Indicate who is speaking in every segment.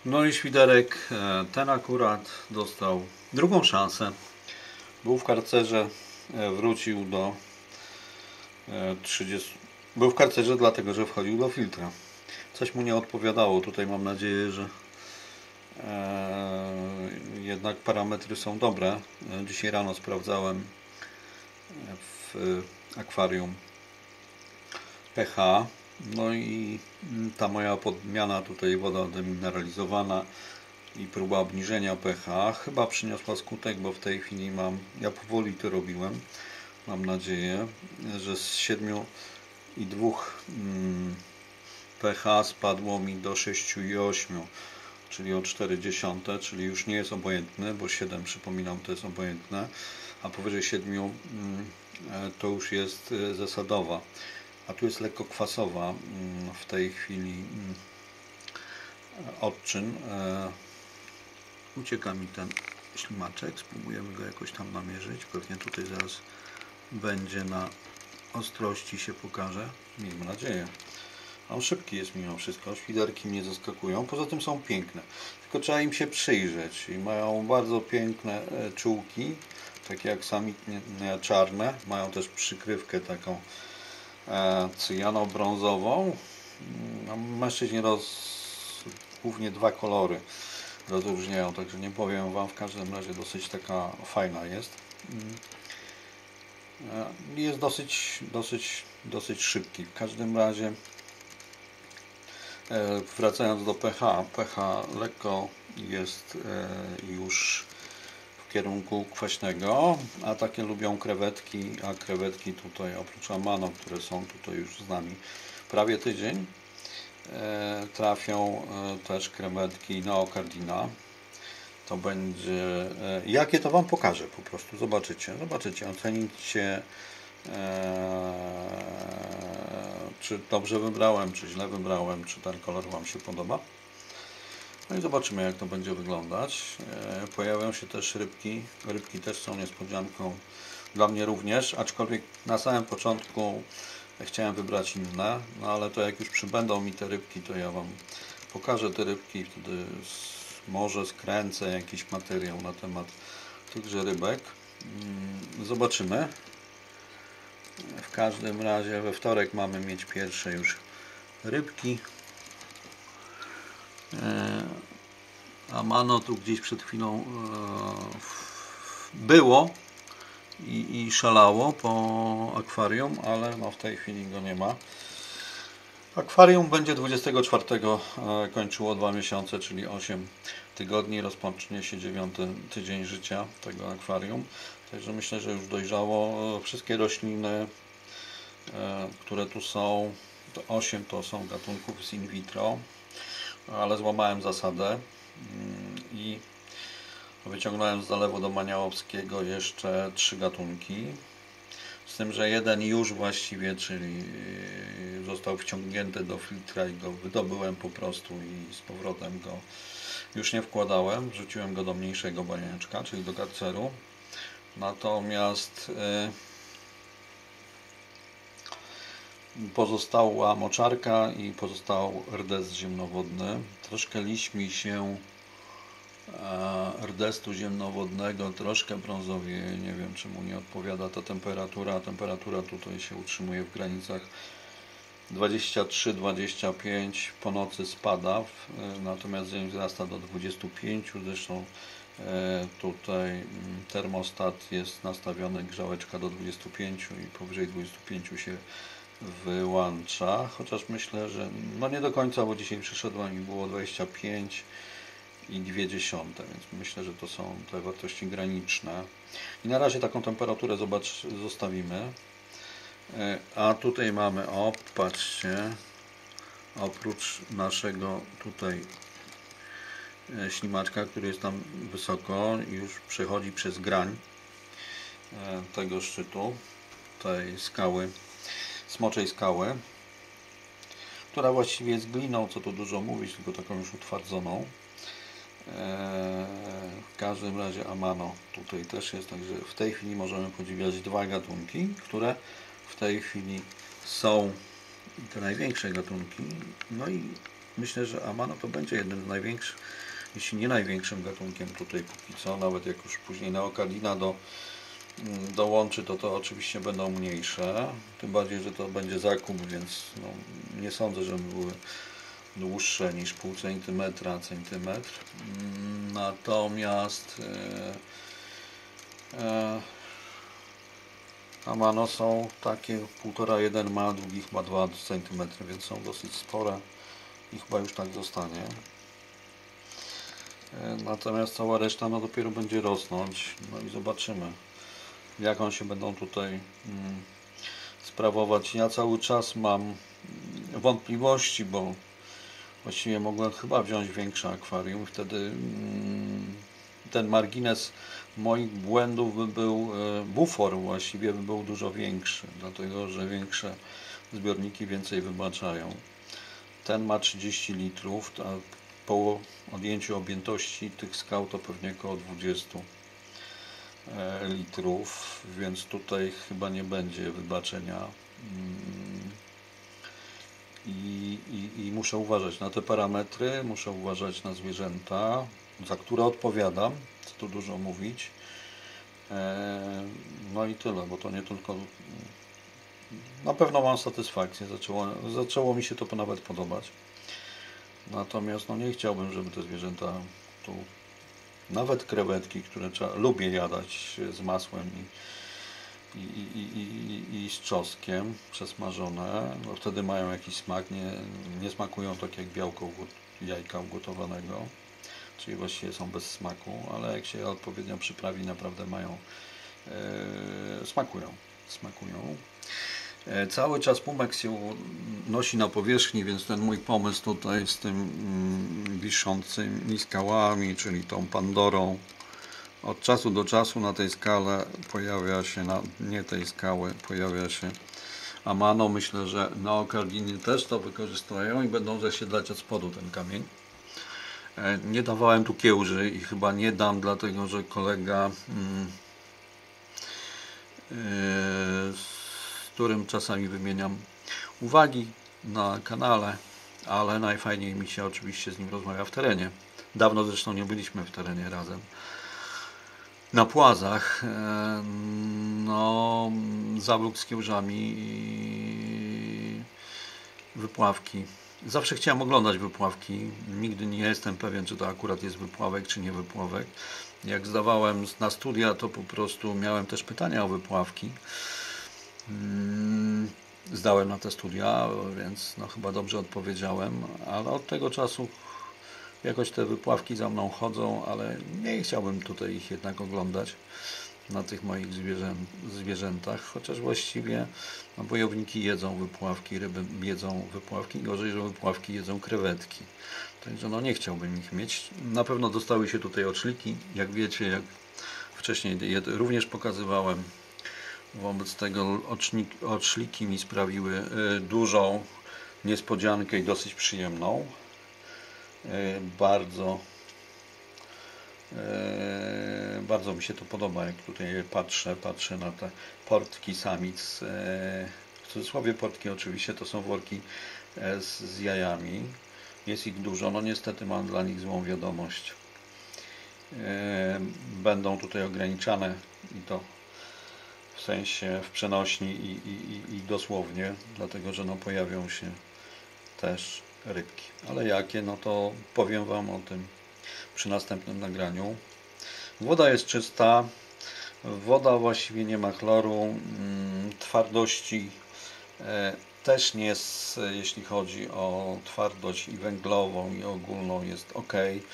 Speaker 1: No i świderek ten akurat dostał drugą szansę. Był w karcerze, wrócił do 30. Był w karcerze dlatego, że wchodził do filtra. Coś mu nie odpowiadało. Tutaj mam nadzieję, że jednak parametry są dobre. Dzisiaj rano sprawdzałem w akwarium pH. No i ta moja podmiana tutaj, woda demineralizowana i próba obniżenia pH chyba przyniosła skutek, bo w tej chwili ja powoli to robiłem. Mam nadzieję, że z 7,2 pH spadło mi do 6,8, czyli o 0,4, czyli już nie jest obojętne, bo 7, przypominam, to jest obojętne, a powyżej 7 to już jest zasadowa. A tu jest lekko kwasowa w tej chwili odczyn. Ucieka mi ten ślimaczek, spróbujemy go jakoś tam namierzyć. Pewnie tutaj zaraz będzie na ostrości, się pokaże. Miejmy nadzieję. On szybki jest mimo wszystko, świderki mnie zaskakują. Poza tym są piękne. Tylko trzeba im się przyjrzeć. I mają bardzo piękne czułki, takie jak samitnie czarne. Mają też przykrywkę taką cyjano-brązową. Mężczyźni głównie dwa kolory rozróżniają, także nie powiem Wam, w każdym razie dosyć taka fajna jest. Jest dosyć szybki. W każdym razie wracając do pH, pH lekko jest już w kierunku kwaśnego, a takie lubią krewetki, a krewetki tutaj oprócz Amano, które są tutaj już z nami prawie tydzień, trafią też krewetki Neocardina. To będzie, jakie to Wam pokażę po prostu, zobaczycie, ocenicie, czy dobrze wybrałem, czy źle wybrałem, czy ten kolor Wam się podoba. No i zobaczymy, jak to będzie wyglądać. Pojawią się też rybki. Rybki też są niespodzianką dla mnie również, aczkolwiek na samym początku chciałem wybrać inne, no ale to jak już przybędą mi te rybki, to ja Wam pokażę te rybki i wtedy może skręcę jakiś materiał na temat tychże rybek. Zobaczymy. W każdym razie we wtorek mamy mieć pierwsze już rybki. Amano tu gdzieś przed chwilą było i szalało po akwarium, ale no w tej chwili go nie ma. Akwarium będzie 24 kończyło 2 miesiące, czyli 8 tygodni. Rozpocznie się 9. tydzień życia tego akwarium. Także myślę, że już dojrzało. Wszystkie rośliny, które tu są, to 8 to są gatunków z in vitro, ale złamałem zasadę i wyciągnąłem z zalewu do Maniałowskiego jeszcze 3 gatunki. Z tym, że jeden już właściwie, czyli został wciągnięty do filtra i go wydobyłem po prostu i z powrotem go już nie wkładałem. Wrzuciłem go do mniejszego baniaczka, czyli do karceru. Natomiast pozostała moczarka i pozostał rdes ziemnowodny. Troszkę liśmi się rdestu ziemnowodnego, troszkę brązowieje. Nie wiem, czy mu nie odpowiada ta temperatura. Temperatura tutaj się utrzymuje w granicach 23-25, po nocy spada, natomiast dzień wzrasta do 25. Zresztą tutaj termostat jest nastawiony, grzałeczka do 25 i powyżej 25 się wyłącza, chociaż myślę, że no nie do końca, bo dzisiaj przyszedłem i było 25 i 0,2, więc myślę, że to są te wartości graniczne. I na razie taką temperaturę zostawimy. A tutaj mamy, patrzcie, oprócz naszego tutaj ślimaczka, który jest tam wysoko, już przechodzi przez grań tego szczytu, tej skały, smoczej skały, która właściwie jest gliną, co tu dużo mówić, tylko taką już utwardzoną. W każdym razie Amano tutaj też jest, także w tej chwili możemy podziwiać 2 gatunki, które w tej chwili są te największe gatunki. No i myślę, że Amano to będzie jednym z największych, jeśli nie największym gatunkiem tutaj póki co, nawet jak już później Neocardina dołączy, to oczywiście będą mniejsze, tym bardziej, że to będzie zakup, więc no, nie sądzę, żeby były dłuższe niż pół centymetra, centymetr. Natomiast Amano są takie 1,5-1 ma, drugich ma 2 cm, więc są dosyć spore i chyba już tak zostanie. Natomiast cała reszta no dopiero będzie rosnąć, no i zobaczymy, jak on się będą tutaj sprawować. Ja cały czas mam wątpliwości, bo właściwie mogłem chyba wziąć większe akwarium, wtedy ten margines moich błędów by był, bufor właściwie by był dużo większy, dlatego że większe zbiorniki więcej wybaczają. Ten ma 30 litrów, a po odjęciu objętości tych skał to pewnie około 20 litrów, więc tutaj chyba nie będzie wybaczenia. I muszę uważać na te parametry, muszę uważać na zwierzęta, za które odpowiadam, co tu dużo mówić. No i tyle, bo to nie tylko... Na pewno mam satysfakcję, zaczęło mi się to nawet podobać. Natomiast no nie chciałbym, żeby te zwierzęta tu, nawet krewetki, które lubię jadać z masłem i z czosnkiem przesmażone, no wtedy mają jakiś smak, nie smakują tak jak białko jajka ugotowanego, czyli właściwie są bez smaku, ale jak się odpowiednio przyprawi, naprawdę mają, smakują. Cały czas pumek się nosi na powierzchni, więc ten mój pomysł tutaj z tym wiszącymi skałami, czyli tą Pandorą, od czasu do czasu na tej skale pojawia się, na dnie tej skały pojawia się Amano. Myślę, że Neocardiny też to wykorzystują i będą zasiedlać od spodu ten kamień. Nie dawałem tu kiełży i chyba nie dam, dlatego że kolega, z którym czasami wymieniam uwagi na kanale, ale najfajniej mi się oczywiście z nim rozmawia w terenie. Dawno zresztą nie byliśmy w terenie razem. Na płazach, no, zawlók z kiełżami i wypławki. Zawsze chciałem oglądać wypławki. Nigdy nie jestem pewien, czy to akurat jest wypławek, czy nie wypławek. Jak zdawałem na studia, to po prostu miałem też pytania o wypławki. Zdałem na te studia, więc no, chyba dobrze odpowiedziałem, ale od tego czasu jakoś te wypławki za mną chodzą, ale nie chciałbym tutaj ich jednak oglądać na tych moich zwierzętach, chociaż właściwie no, bojowniki jedzą wypławki, ryby jedzą wypławki, gorzej, że wypławki jedzą krewetki. Także no nie chciałbym ich mieć. Na pewno dostały się tutaj oczliki, jak wiecie, jak wcześniej je również pokazywałem. Wobec tego oczliki mi sprawiły dużą niespodziankę i dosyć przyjemną. Bardzo mi się to podoba, jak tutaj patrzę na te portki samic, w cudzysłowie portki oczywiście, to są worki z jajami, jest ich dużo, no niestety mam dla nich złą wiadomość, będą tutaj ograniczane i to w sensie w przenośni i dosłownie, dlatego że no pojawią się też rybki, ale jakie, no to powiem Wam o tym przy następnym nagraniu. Woda jest czysta, woda właściwie nie ma chloru, twardości też nie jest, jeśli chodzi o twardość i węglową i ogólną, jest ok.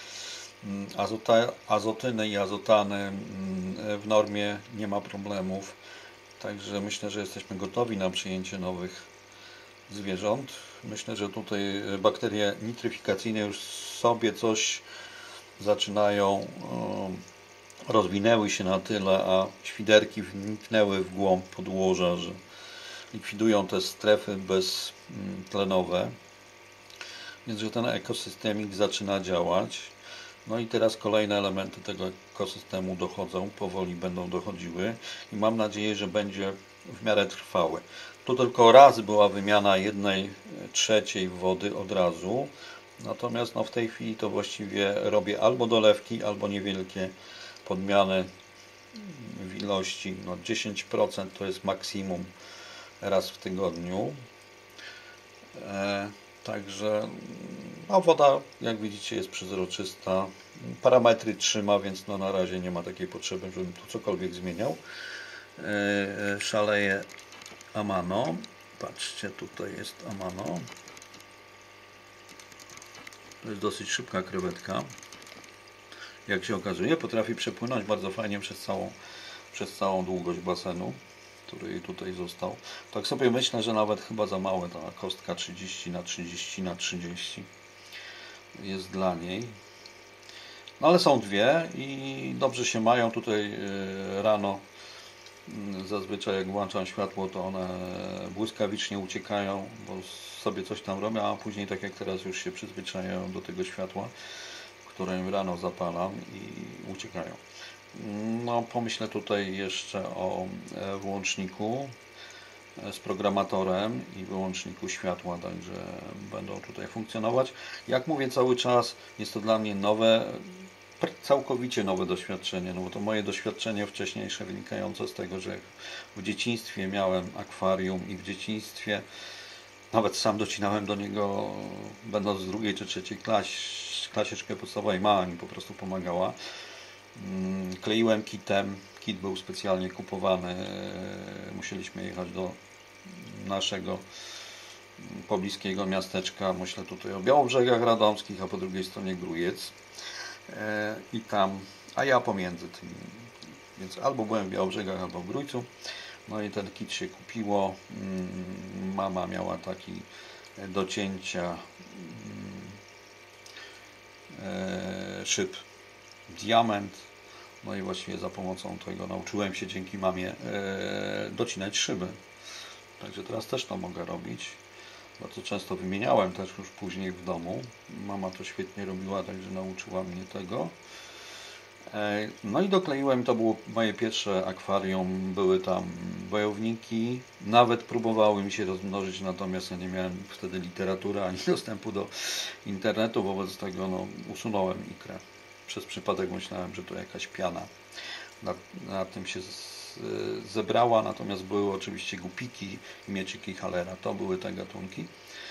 Speaker 1: Azotyny i azotany w normie, nie ma problemów, także myślę, że jesteśmy gotowi na przyjęcie nowych zwierząt. Myślę, że tutaj bakterie nitryfikacyjne już sobie coś zaczynają, rozwinęły się na tyle, a świderki wniknęły w głąb podłoża, że likwidują te strefy beztlenowe, więc że ten ekosystemik zaczyna działać. No i teraz kolejne elementy tego ekosystemu dochodzą, powoli będą dochodziły i mam nadzieję, że będzie w miarę trwały. Tu tylko raz była wymiana 1/3 wody od razu, Natomiast no, w tej chwili to właściwie robię albo dolewki, albo niewielkie podmiany w ilości. No, 10% to jest maksimum raz w tygodniu. Także no, woda, jak widzicie, jest przezroczysta. Parametry trzyma, więc no, na razie nie ma takiej potrzeby, żebym tu cokolwiek zmieniał. Szaleje Amano. Patrzcie, tutaj jest Amano. To jest dosyć szybka krewetka. Jak się okazuje, potrafi przepłynąć bardzo fajnie przez całą długość basenu, który tutaj został. Tak sobie myślę, że nawet chyba za małe ta kostka 30×30×30 jest dla niej. No ale są dwie i dobrze się mają. Tutaj rano zazwyczaj jak włączam światło, to one błyskawicznie uciekają, bo sobie coś tam robią, a później tak jak teraz już się przyzwyczajają do tego światła, które rano zapalam i uciekają. No, pomyślę tutaj jeszcze o włączniku z programatorem i wyłączniku światła, także będą tutaj funkcjonować. Jak mówię cały czas, jest to dla mnie nowe, całkowicie nowe doświadczenie, no bo to moje doświadczenie wcześniejsze wynikające z tego, że w dzieciństwie miałem akwarium i w dzieciństwie nawet sam docinałem do niego, będąc w drugiej czy trzeciej klasie szkoły podstawowej, mama mi po prostu pomagała. Kleiłem kitem, kit był specjalnie kupowany, musieliśmy jechać do naszego pobliskiego miasteczka, myślę tutaj o Białobrzegach Radomskich, a po drugiej stronie Grójec i tam, a ja pomiędzy tym, więc albo byłem w Białobrzegach, albo w Grójcu. No i ten kit się kupiło, mama miała taki do cięcia szyb diament, no i właściwie za pomocą tego nauczyłem się dzięki mamie docinać szyby, także teraz też to mogę robić. Bardzo często wymieniałem też już później w domu, mama to świetnie robiła, także nauczyła mnie tego. No i dokleiłem, to było moje pierwsze akwarium, były tam wojowniki, nawet próbowały mi się rozmnożyć, natomiast ja nie miałem wtedy literatury ani dostępu do internetu, wobec tego no, usunąłem ikrę. Przez przypadek myślałem, że to jakaś piana na tym się zebrała, natomiast były oczywiście gupiki i mieczyki Halera, to były te gatunki.